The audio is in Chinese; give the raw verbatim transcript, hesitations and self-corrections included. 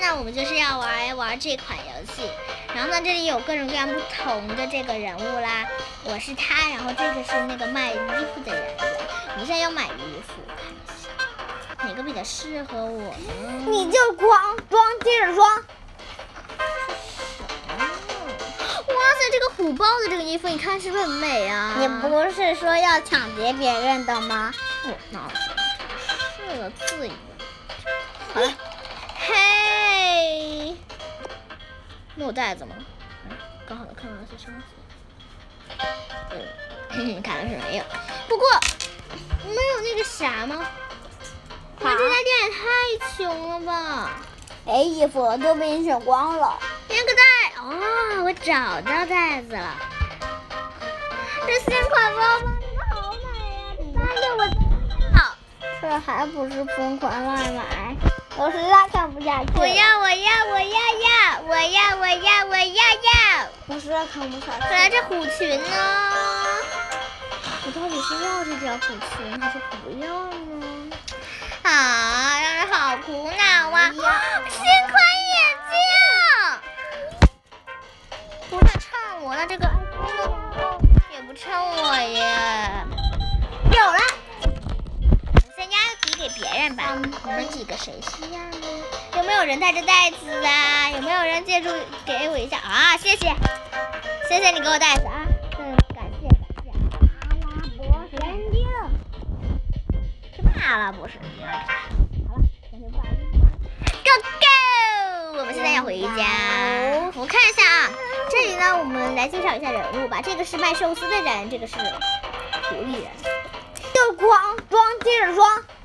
呢，我们就是要玩玩这款游戏。然后呢，这里有各种各样不同的这个人物啦。我是他，然后这个是那个卖衣服的人物。我们现在要买衣服，看一下哪个比较适合我呢？ 你就光装，接着装。 哇塞，这个虎豹的这个衣服，你看是不是很美啊？ 你不是说要抢劫别人的吗？ 我哪是了自由。好了，嘿，那有袋子吗？嗯，刚好看到是上次。嗯，看来是没有。不过没有那个啥吗？我们这家店也太穷了吧！ 哎，衣服都被你选光了。 连个袋哦，我找到袋子了。这新款包包真的好美呀！这我真好。 这还不是疯狂乱买，我实在看不下去。 我要，我要，我要要，我要，我要，我要要。 我实在看不下去。 本来这虎裙呢？我到底是要这条虎裙还是不要呢？啊，让人好苦恼啊！新款眼镜，不是衬我，那这个也不衬我耶。有了，先压底给别人吧。你们几个谁是要呢？有没有人带着袋子啊？有没有人借助给我一下啊？谢谢，谢谢你给我袋子啊。嗯，感谢感谢。 阿拉伯神经。 什么阿拉伯神经？好了，咱就把这个 Go Go！ 我们现在要回家。我看一下啊，这里呢，我们来介绍一下人物吧。这个是卖寿司的人，这个是狐狸人。 就光装，接着装。